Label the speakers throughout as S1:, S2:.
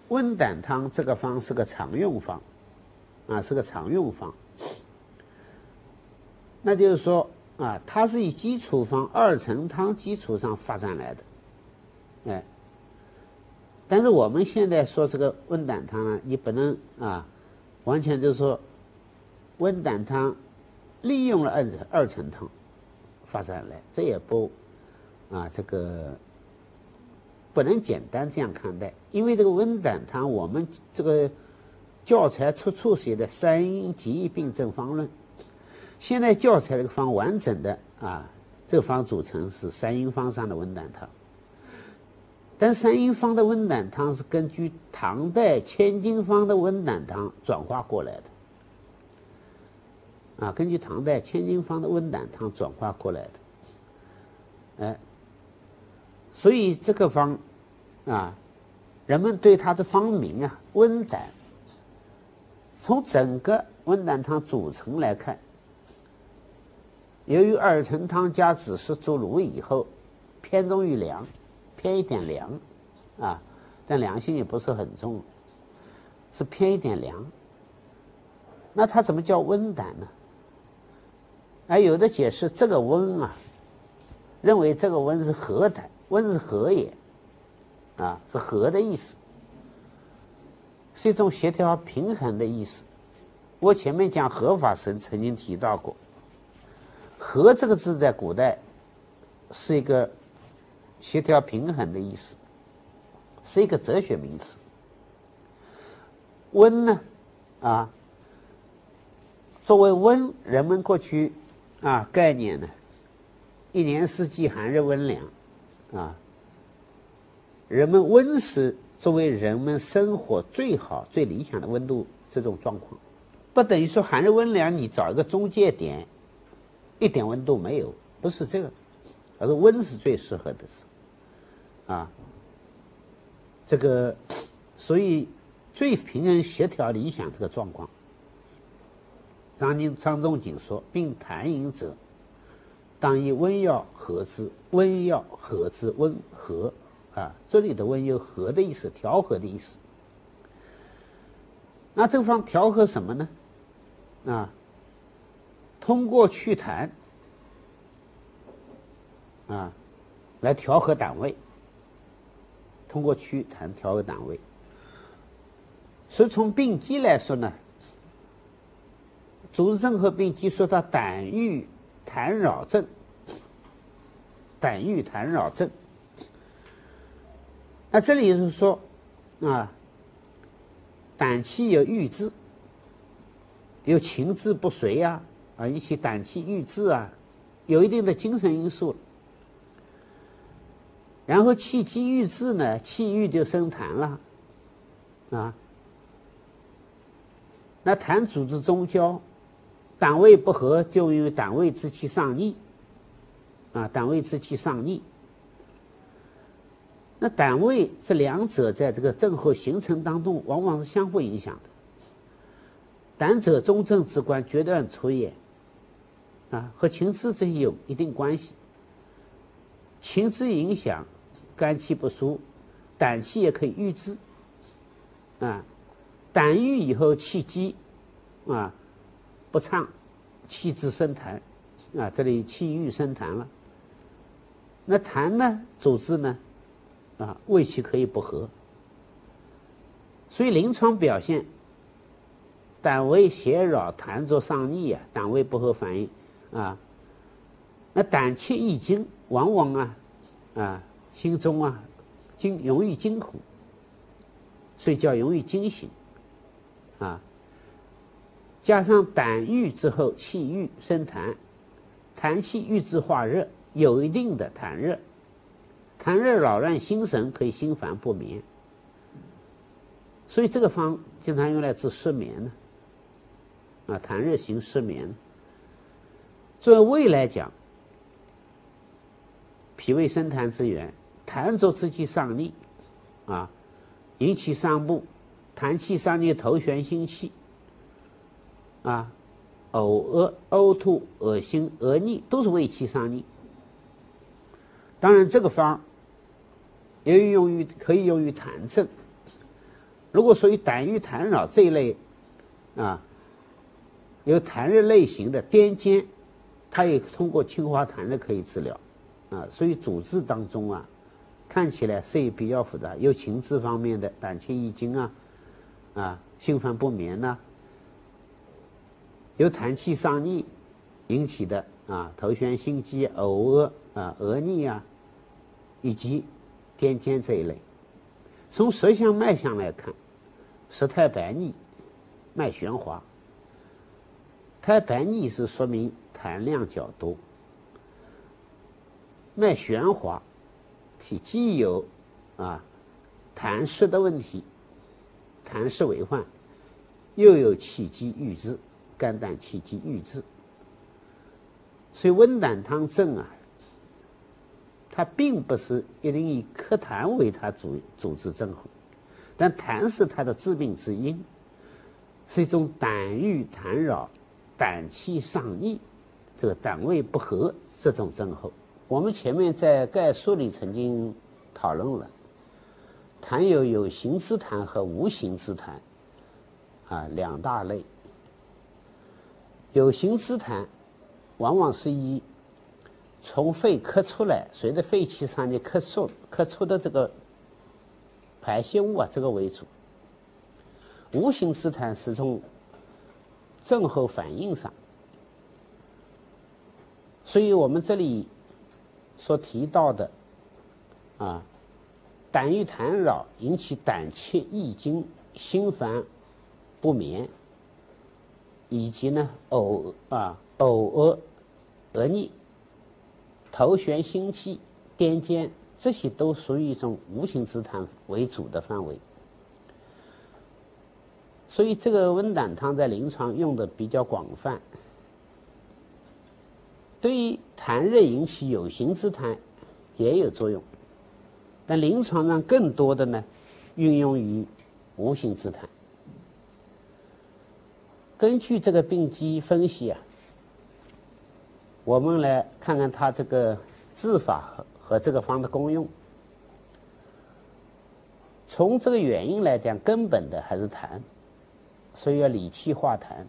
S1: 温胆汤这个方是个常用方，是个常用方。那就是说它是以基础方二陈汤基础上发展来的，但是我们现在说这个温胆汤呢，你不能完全就是说温胆汤利用了二陈汤发展来，这也不这个不能简单这样看待，因为这个温胆汤我们这个教材出处写的三阴极易病症方论，现在教材这个方完整的这个方组成是三阴方上的温胆汤，但三阴方的温胆汤是根据唐代千金方的温胆汤转化过来的，根据唐代千金方的温胆汤转化过来的，所以这个方人们对它的方名温胆，从整个温胆汤组成来看，由于二陈汤加枳实猪卤以后偏重于凉，偏一点凉但凉性也不是很重，是偏一点凉。那它怎么叫温胆呢？有的解释这个温认为这个温是和胆，温是和也是和的意思，是一种协调平衡的意思。我前面讲和法神曾经提到过，和这个字在古代是一个协调平衡的意思，是一个哲学名词。温呢作为温，人们过去概念呢，一年四季寒热温凉人们温是作为人们生活最好最理想的温度，这种状况不等于说寒热温凉你找一个中介点一点温度没有，不是这个，而是温是最适合的事这个所以最平衡协调理想这个状况，张仲景说，病痰饮者当以温药和之，温药和之，温和这里的温有和的意思，调和的意思。那这方调和什么呢？通过祛痰来调和胆胃，通过祛痰调和胆胃。所以从病机来说呢，主治症和病机说它胆郁痰扰症，胆郁痰扰症。那这里是说胆气有郁滞，有情志不遂引起胆气郁滞有一定的精神因素。然后气机郁滞呢，气郁就生痰了那痰主治中焦，胆胃不和，就因为胆胃之气上逆胆胃之气上逆。那胆胃这两者在这个症候形成当中往往是相互影响的。胆者中症之官，决断出也和情志这些有一定关系。情志影响肝气不舒，胆气也可以郁滞胆郁以后气机不畅，气滞生痰这里气郁生痰了。那痰呢主治呢胃气可以不和，所以临床表现胆胃邪扰，痰浊上逆胆胃不和反应那胆气易惊，往往心中容易惊恐，睡觉容易惊醒加上胆郁之后气郁生痰，痰气郁滞化热，有一定的痰热，痰热扰乱心神，可以心烦不眠。所以这个方经常用来治失眠痰热型失眠。作为胃来讲，脾胃生痰之源，痰浊之气上逆引起上部痰气上逆，头眩心悸呕吐恶心恶逆，都是胃气上逆。当然这个方可以用于痰症， 如果属于胆郁痰扰这一类啊，有痰热类型的癫痫，它也通过清华痰热可以治疗啊。所以主治当中啊，看起来是也比较复杂，有情志方面的胆气郁惊兴奋不眠呐，由痰气上逆引起的头眩心悸、呕恶逆以及癫痫这一类。从舌象脉象来看，舌苔白腻，脉弦滑。苔白腻是说明痰量较多，脉弦滑，既有痰湿的问题，痰湿为患，又有气机郁滞，肝胆气机郁滞。所以温胆汤症它并不是一定以咳痰为它主治症候，但痰是它的致病之因，是一种胆郁痰扰、胆气上逆，这个胆胃不和这种症候。我们前面在概述里曾经讨论了，痰有形之痰和无形之痰两大类。有形之痰往往是以从肺咳出来，随着肺气上的咳出的这个排泄物这个为主。无形之痰是从症候反应上，所以我们这里所提到的胆郁痰扰引起胆气郁惊、心烦不眠，以及呢呕恶恶逆、头眩心悸、癫痫，这些都属于一种无形之痰为主的范围。所以这个温胆汤在临床用的比较广泛，对于痰热引起有形之痰也有作用，但临床上更多的呢运用于无形之痰。根据这个病机分析我们来看看它这个治法和这个方的功用。从这个原因来讲，根本的还是痰，所以要理气化痰。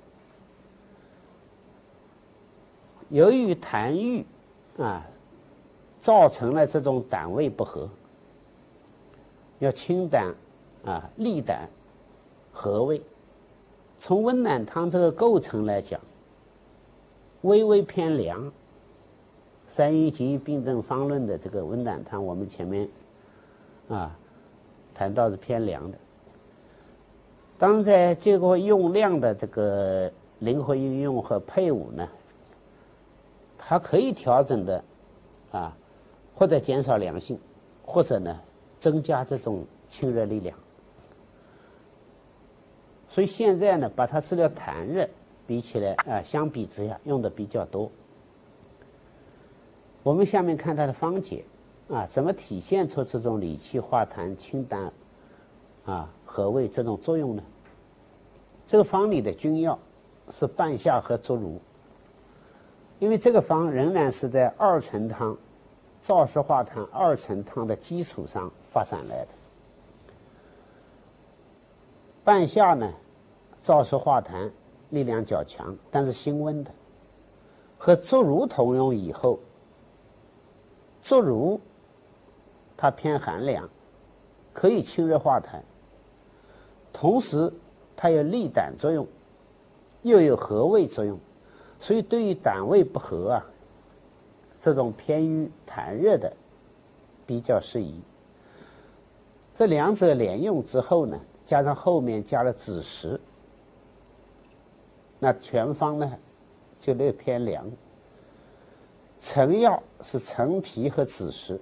S1: 由于痰郁造成了这种胆胃不和，要清胆利胆和胃。从温胆汤这个构成来讲，微微偏凉。《三阴极病症方论》的这个温胆汤，我们前面谈到是偏凉的。当在这个用量的这个灵活运用和配伍呢，它可以调整的或者减少凉性，或者呢增加这种清热力量。所以现在呢，把它治疗痰热比起来相比之下用的比较多。我们下面看它的方解怎么体现出这种理气化痰、清胆和胃这种作用呢？这个方里的君药是半夏和竹茹，因为这个方仍然是在二陈汤、燥湿化痰二陈汤的基础上发展来的。半夏呢，燥湿化痰力量较强，但是辛温的，和竹茹同用以后，竹茹它偏寒凉，可以清热化痰，同时它有利胆作用，又有和胃作用，所以对于胆胃不和这种偏于痰热的比较适宜。这两者连用之后呢，加上后面加了枳实，那全方呢就略偏凉。陈药是陈皮和枳实，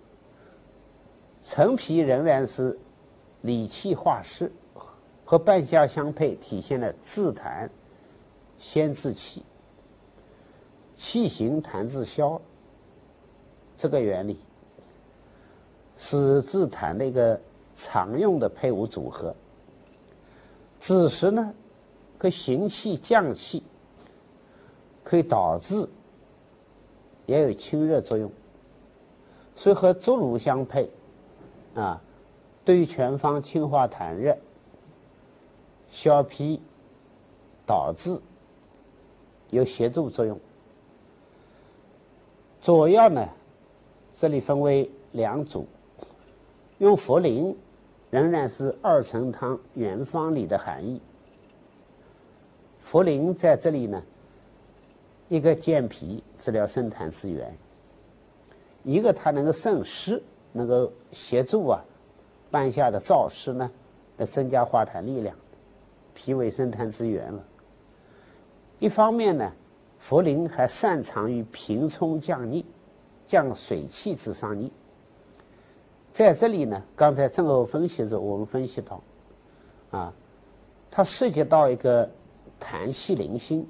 S1: 陈皮仍然是理气化湿，和半夏相配，体现了治痰先治气，气行痰自消这个原理，是治痰的一个常用的配伍组合。枳实呢可以行气降气，可以导致也有清热作用，所以和竹茹相配对于全方清化痰热消痞、导致有协助作用。佐药呢，这里分为2组，用茯苓仍然是2陈汤原方里的含义。茯苓在这里呢，一个健脾治疗肾痰之源，一个它能够渗湿，能够协助半夏的燥湿呢，来增加化痰力量，脾为肾痰之源了。一方面呢，茯苓还擅长于平冲降逆，降水气之上逆。在这里呢，刚才症候分析的时候，我们分析到，它涉及到一个痰气凌心，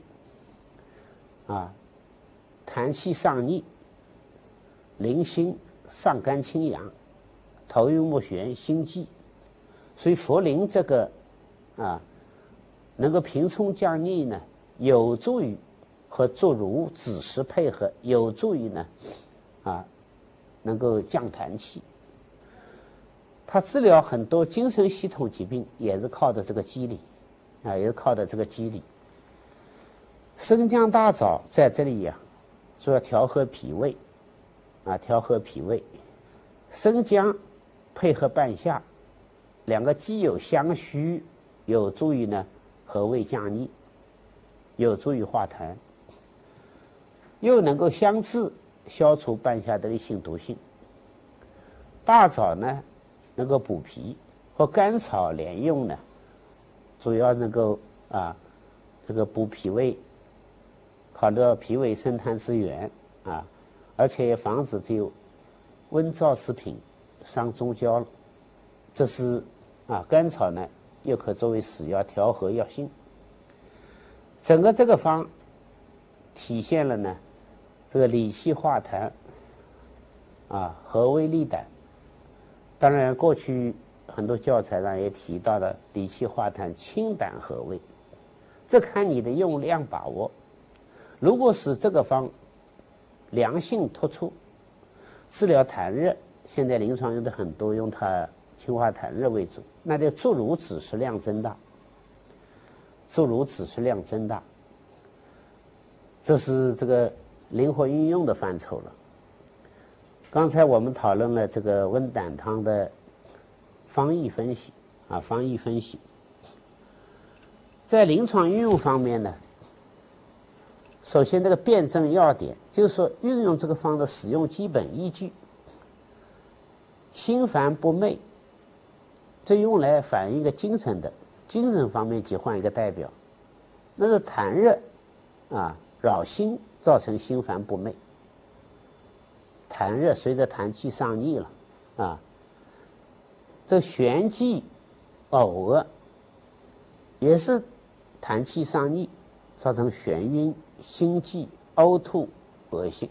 S1: 痰气上逆，凌心上甘清阳，头晕目眩，心悸。所以茯苓这个能够平冲降逆呢，有助于和作乳子时配合，有助于呢能够降痰气。它治疗很多精神系统疾病也是靠的这个机理，也是靠的这个机理。生姜大枣在这里主要调和脾胃，调和脾胃。生姜配合半夏，两个既有相须，有助于呢和胃降逆，有助于化痰，又能够相制，消除半夏的性毒性。大枣呢能够补脾，和甘草连用呢，主要能够这个补脾胃，考虑到脾为肾痰之源而且也防止这有温燥之品伤中焦了。这是甘草呢又可作为使药调和药性。整个这个方体现了呢这个理气化痰和胃利胆。当然过去很多教材上也提到了理气化痰清胆和胃，这看你的用量把握。如果使这个方良性突出，治疗痰热，现在临床用的很多，用它清化痰热为主，那就注入子时量增大，注入子时量增大，这是这个灵活运用的范畴了。刚才我们讨论了这个温胆汤的方义分析方义分析。在临床运用方面呢，首先这个辩证要点，就是说运用这个方的使用基本依据。心烦不寐，这用来反映一个精神方面疾患一个代表，那是痰热扰心造成心烦不寐。痰热随着痰气上逆了这眩悸呕恶也是痰气上逆，造成眩晕、心悸、呕吐、恶心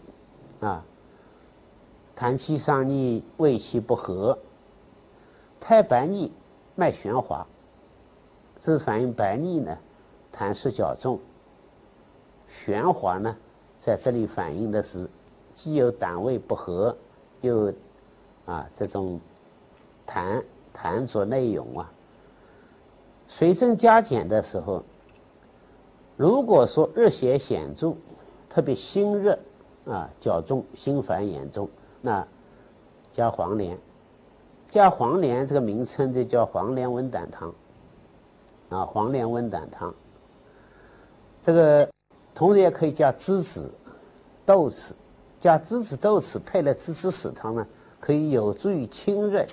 S1: 痰气上逆，胃气不和，太白腻，脉弦滑，这反映白腻呢痰湿较重，弦滑呢在这里反映的是既有胆胃不和，又这种痰浊内涌水症加减的时候，如果说热邪显著，特别心热较重，心烦严重，那加黄连。加黄连这个名称就叫黄连温胆汤黄连温胆汤。这个同时也可以加栀子、豆豉，加栀子豆豉配了栀子豉汤呢，可以有助于清热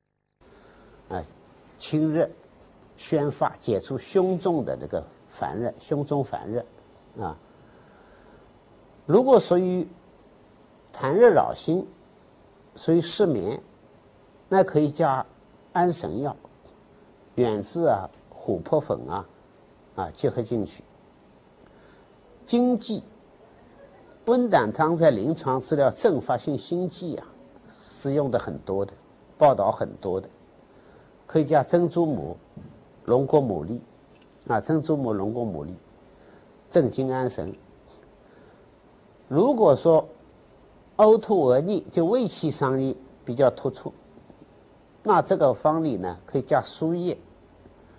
S1: 清热宣发，解除胸中的这个烦热，胸中烦热如果属于痰热扰心，属于失眠，那可以加安神药、远志琥珀粉结合进去。经济温胆汤在临床治疗阵发性心悸是用的很多的，报道很多的，可以加珍珠母、龙果牡蛎珍珠母、龙果牡蛎，镇惊安神。如果说呕吐恶逆，就胃气上逆比较突出，那这个方里呢可以加苏叶。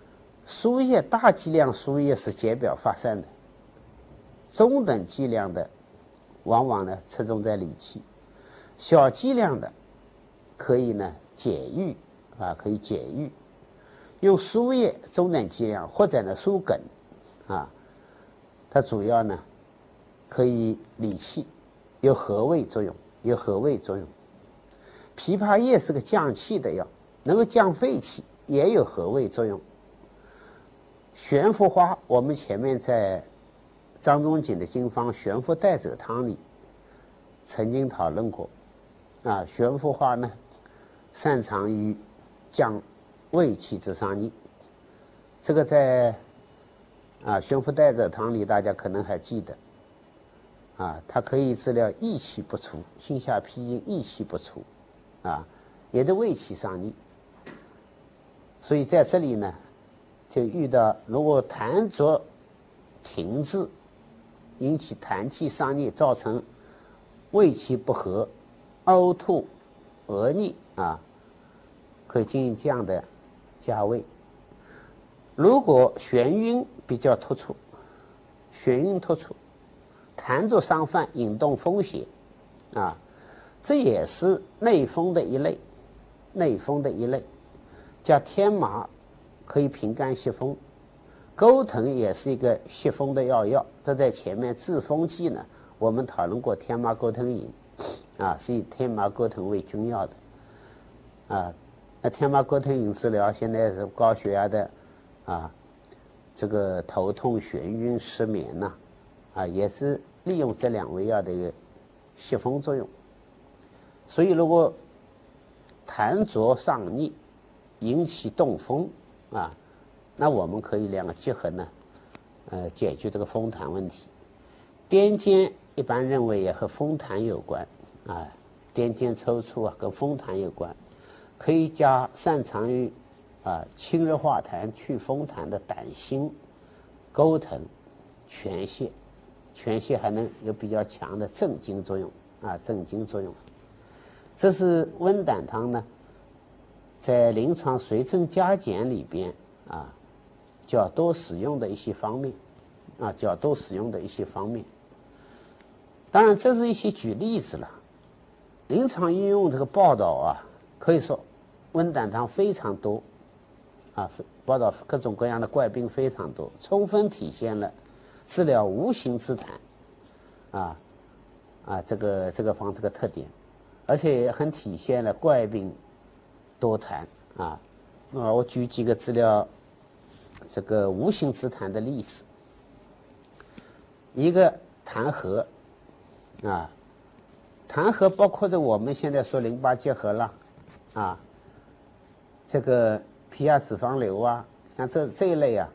S1: 输液大剂量输液是解表发散的，中等剂量的往往呢侧重在理气，小剂量的可以呢解郁啊，可以解郁。用输液中等剂量或者呢输梗啊，它主要呢可以理气，有和胃作用，有和胃作用。枇杷叶是个降气的药，能够降肺气，也有和胃作用。悬浮花，我们前面在张仲景的经方悬浮带走汤里曾经讨论过啊。悬浮花呢，擅长于降胃气之上逆，这个在悬浮带走汤里大家可能还记得啊，它可以治疗益气不除，心下痞经益气不除啊，也得胃气上逆。所以在这里呢，就遇到如果痰浊停滞，引起痰气上逆，造成胃气不和、呕吐、恶逆啊，可以进行这样的加味。如果眩晕比较突出，眩晕突出，痰浊伤犯，引动风邪啊，这也是内风的一类，内风的一类。加天麻可以平肝息风，钩藤也是一个息风的药。这在前面治风剂呢，我们讨论过天麻钩藤饮啊，是以天麻钩藤为君药的啊。那天麻钩藤饮治疗现在是高血压的啊，这个头痛、眩晕、失眠呐啊，也是利用这两味药的一个息风作用。所以如果痰浊上逆引起动风啊，那我们可以两个结合呢，解决这个风痰问题。癫痫一般认为也和风痰有关啊，癫痫抽搐啊跟风痰有关，可以加擅长于清热化痰、去风痰的胆辛、钩藤、全泻，全泻还能有比较强的镇惊作用啊，镇惊作用。这是温胆汤呢，在临床随症加减里边啊，较多使用的一些方面啊，较多使用的一些方面。当然，这是一些举例子了。临床应用这个报道啊，可以说温胆汤非常多啊，报道各种各样的怪病非常多，充分体现了治疗无形之痰这个方这个特点，而且也很体现了怪病多痰啊。我举几个治疗这个无形之痰的例子。一个痰核啊，痰核包括着我们现在说淋巴结核了啊，这个皮下脂肪瘤啊，像这一类啊，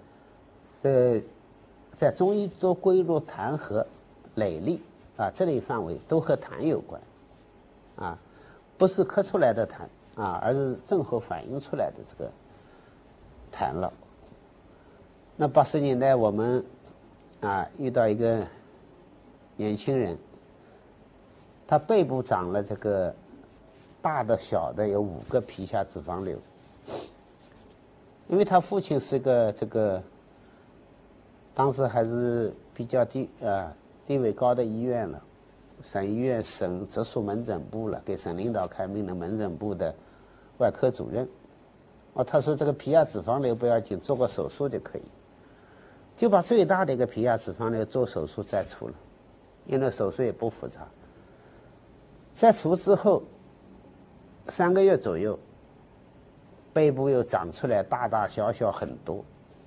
S1: 在中医都归入痰核、累粒啊这类范围，都和痰有关啊，不是咳出来的痰啊，而是正合反映出来的这个痰了。那80年代我们遇到一个年轻人，他背部长了这个大的小的有5个皮下脂肪瘤，因为他父亲是个这个当时还是比较地位高的医院了，省医院省直属门诊部了，给省领导开明的门诊部的外科主任。他说这个皮下脂肪瘤不要紧，做个手术就可以，就把最大的一个皮下脂肪瘤做手术摘除了，因为手术也不复杂。摘除之后3个月左右，背部又长出来大大小小很多，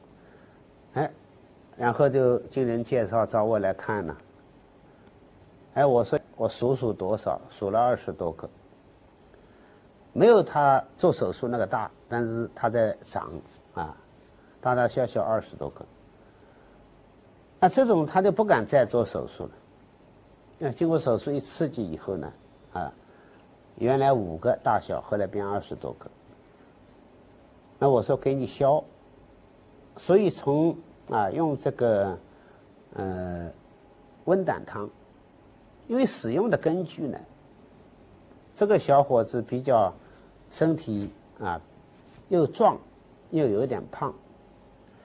S1: 然后就经人介绍找我来看了。我说我数多少，数了20多个，没有他做手术那个大，但是他在长大大小小20多个。那这种他就不敢再做手术了。经过手术一刺激以后呢，原来5个大小，后来变20多个。那我说给你消，所以从用这个温胆汤，因为使用的根据呢，这个小伙子比较身体又壮又有点胖，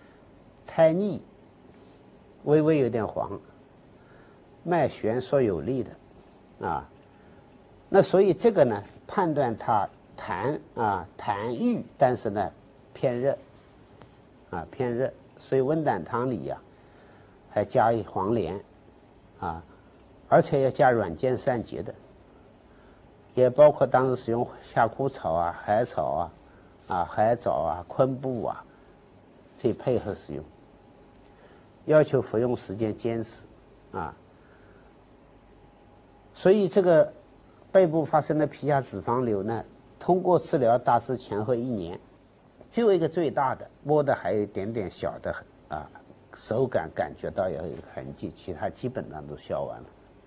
S1: 苔腻，微微有点黄，脉弦索有力的啊。那所以这个呢，判断它痰郁，但是呢偏热偏热，所以温胆汤里呀还加一黄连而且要加软坚散结的，也包括当时使用夏枯草海草海藻昆布这配合使用，要求服用时间坚持所以这个背部发生的皮下脂肪瘤呢，通过治疗大致前后1年，只有一个最大的，摸的还有一点点小的手感感觉到有一个痕迹，其他基本上都消完了。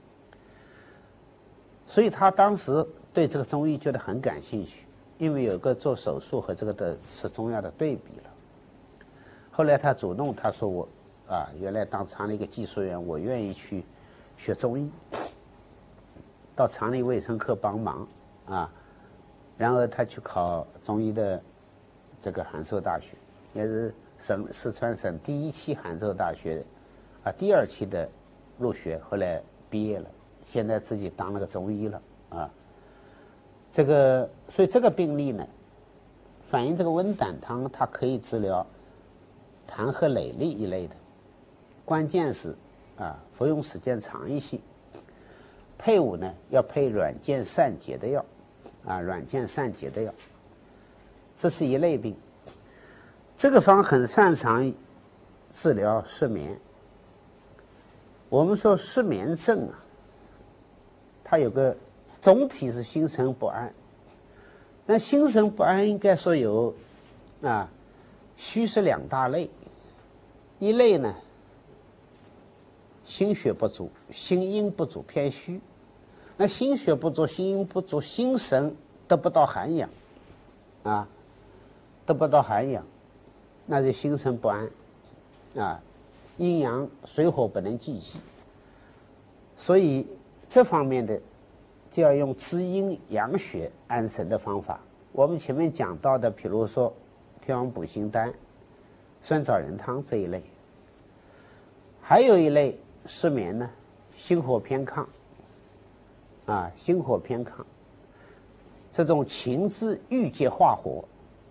S1: 所以他当时对这个中医觉得很感兴趣，因为有个做手术和这个的吃中药的对比了。后来他主动他说我原来当厂里一个技术员，我愿意去学中医，到厂里卫生科帮忙然后他去考中医的这个函授大学，也是四川省第1期函授大学第2期的入学，后来毕业了，现在自己当了个中医了所以这个病例呢，反映这个温胆汤它可以治疗痰和累痢一类的，关键是服用时间长一些，配伍呢要配软坚散结的药软坚散结的药，这是一类病。这个方很擅长治疗失眠。我们说失眠症它有个总体是心神不安，那心神不安应该说有虚实2大类，一类呢心血不足，心阴不足偏虚，那心血不足心阴不足，心神得不到涵养得不到涵养，那就心神不安阴阳水火不能济济，所以这方面的就要用滋阴养血安神的方法。我们前面讲到的，比如说天王补心丹、酸枣仁汤这一类。还有一类失眠呢，心火偏亢心火偏亢，这种情志郁结化火，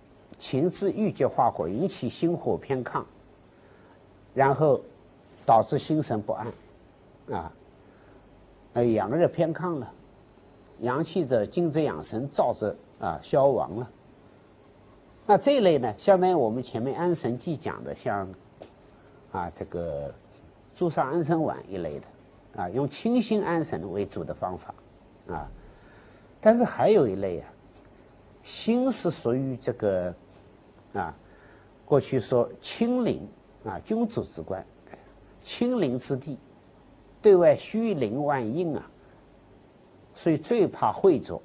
S1: 引起心火偏亢，然后导致心神不安阳热偏亢了，阳气者精者养神，燥者消亡了。那这一类呢，相当于我们前面安神剂讲的，像这个朱砂安神丸一类的用清心安神为主的方法但是还有一类心是属于这个过去说清陵君主之官，清陵之地，对外虚陵万应所以最怕秽浊，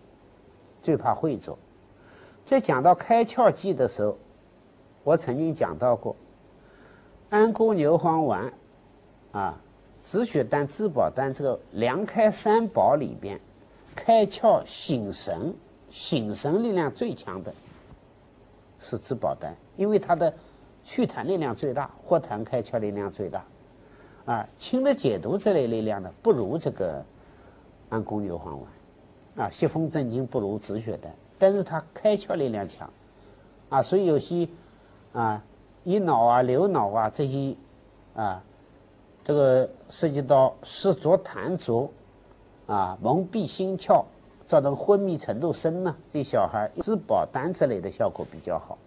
S1: 在讲到开窍剂的时候，我曾经讲到过安宫牛黄丸止血丹、滋宝丹这个凉开3宝里边，开窍醒神力量最强的是滋宝丹，因为它的祛痰力量最大，活痰开窍力量最大清热解毒这类力量呢，不如这个安宫牛黄丸息风镇惊不如止血丹，但是它开窍力量强所以有些乙脑流脑这些这个涉及到湿浊痰浊蒙蔽心窍，造成昏迷程度深呢，这小孩滋宝丹之类的效果比较好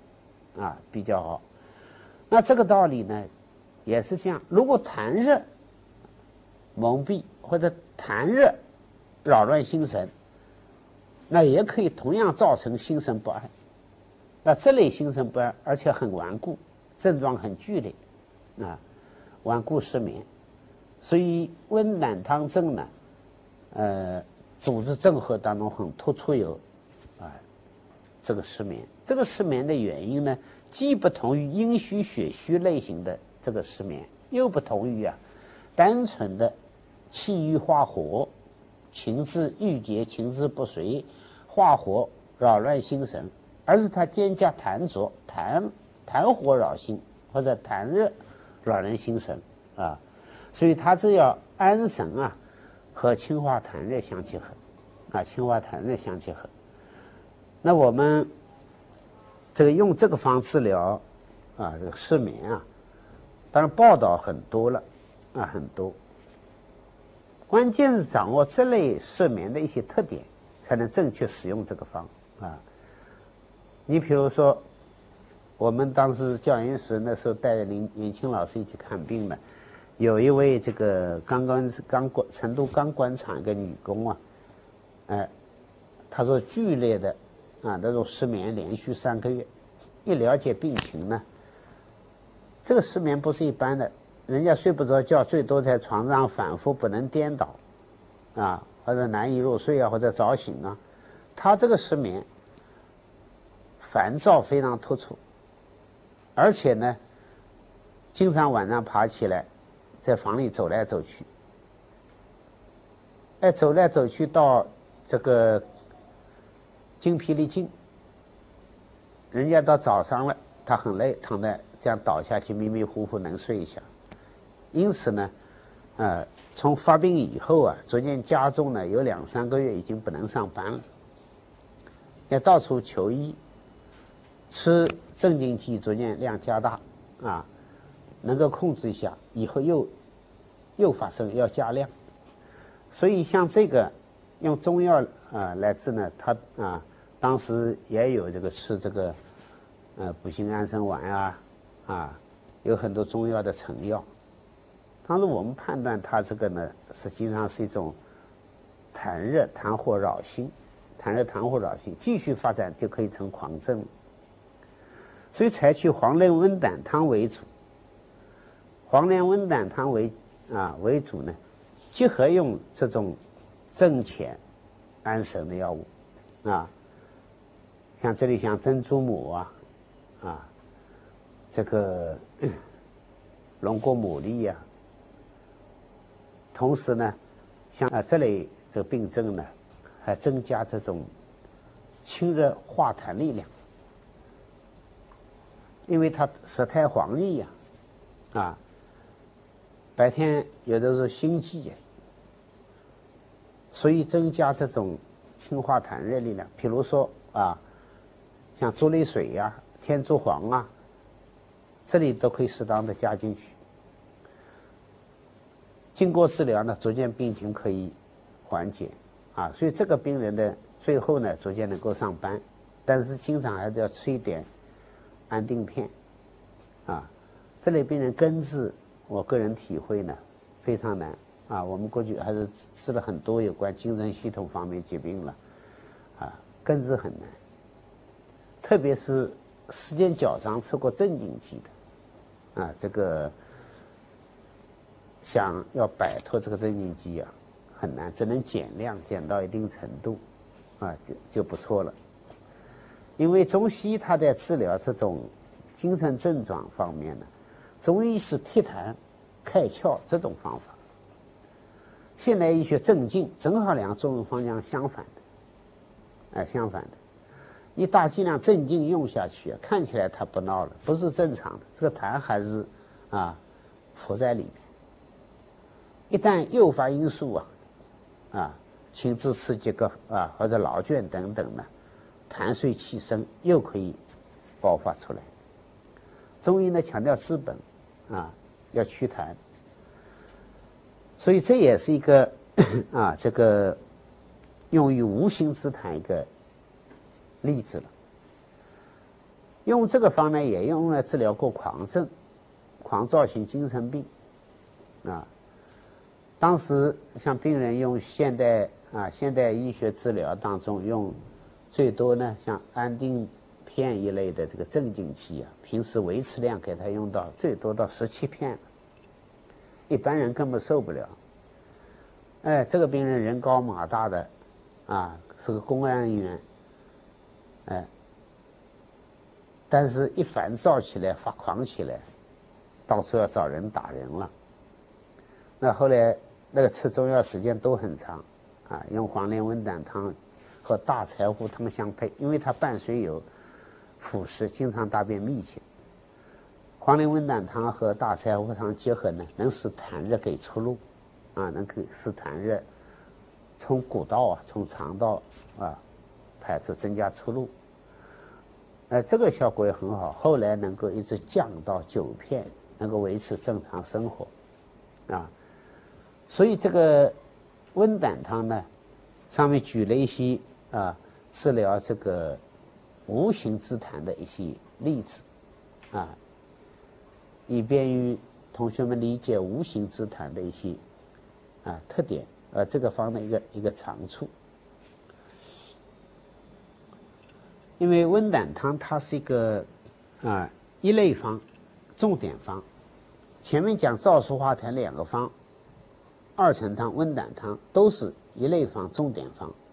S1: 那这个道理呢也是这样，如果痰热蒙蔽或者痰热扰乱心神，那也可以同样造成心神不安。那这类心神不安而且很顽固，症状很剧烈顽固失眠，所以温胆汤症呢组织症候当中很突出有这个失眠。这个失眠的原因呢，既不同于阴虚血虚类型的这个失眠，又不同于单纯的气郁化火，情志郁结，情志不遂，化火扰乱心神，而是它兼加痰浊，痰火扰心或者痰热扰人心神啊。所以它只要安神啊，和清化痰热相结合啊，清化痰热相结合。那我们这个用这个方治疗啊，这个失眠啊，当然报道很多了啊，很多。关键是掌握这类失眠的一些特点，才能正确使用这个方啊。你比如说，我们当时教研室那时候带着年轻老师一起看病的，有一位这个成都钢管厂一个女工啊，她说剧烈的啊那种失眠，连续3个月，一了解病情呢，这个失眠不是一般的。人家睡不着觉，最多在床上反复不能颠倒，啊，或者难以入睡啊，或者早醒啊。他这个失眠，烦躁非常突出，而且呢，经常晚上爬起来，在房里走来走去，走来走去到这个精疲力尽，人家到早上了，他很累，躺在这样倒下去，迷迷糊糊能睡一下。因此呢，从发病以后啊，逐渐加重呢，有2、3个月已经不能上班了，要到处求医，吃镇静剂逐渐量加大啊，能够控制一下，以后又发生要加量，所以像这个用中药来治呢，他当时也有这个吃这个补心安神丸啊，有很多中药的成药。当时我们判断它这个呢，实际上是一种痰热痰火扰心，痰热痰火扰心继续发展就可以成狂症，所以采取黄连温胆汤为主。黄连温胆汤为主呢，结合用这种镇潜安神的药物啊，像这里像珍珠母这个龙果牡蛎同时呢，像这类这个病症呢，还增加这种清热化痰力量，因为它舌苔黄腻白天有的时候心悸所以增加这种清化痰热力量。比如说像猪泪水天竺黄这里都可以适当的加进去。经过治疗呢，逐渐病情可以缓解所以这个病人的最后呢，逐渐能够上班，但是经常还是要吃一点安定片这类病人根治，我个人体会呢非常难我们过去还是治了很多有关精神系统方面疾病了根治很难，特别是时间较长吃过镇静剂的这个想要摆脱这个镇静剂很难，只能减量，减到一定程度就不错了。因为中西医它在治疗这种精神症状方面呢，中医是剔痰开窍这种方法，现代医学镇静正好2个作用方向相反的相反的。你大剂量镇静用下去看起来它不闹了，不是正常的，这个痰还是浮在里面。一旦诱发因素情志刺激或者劳倦等等呢，痰水气生又可以爆发出来。中医呢强调治本要祛痰，所以这也是一个这个用于无形之痰一个例子了。用这个方呢也用来治疗过狂症、狂躁型精神病当时像病人用现代医学治疗当中用最多呢，像安定片一类的这个镇静剂平时维持量给他用到最多到17片，一般人根本受不了。这个病人人高马大的是个公安人员但是一烦躁起来发狂起来，到处要找人打人了。那后来那个吃中药时间都很长用黄连温胆汤和大柴胡汤相配，因为它伴随有腐蚀，经常大便秘血。 黄连温胆汤和大柴胡汤结合呢，能使痰热给出路，能够使痰热从谷道从肠道排出，增加出路。这个效果也很好，后来能够一直降到9片，能够维持正常生活，所以这个温胆汤呢，上面举了一些治疗这个无形之痰的一些例子，以便于同学们理解无形之痰的一些特点，这个方的一个长处。因为温胆汤它是一个一类方，重点方。前面讲赵术化痰2个方，二陈汤、温胆汤都是一类方、重点方。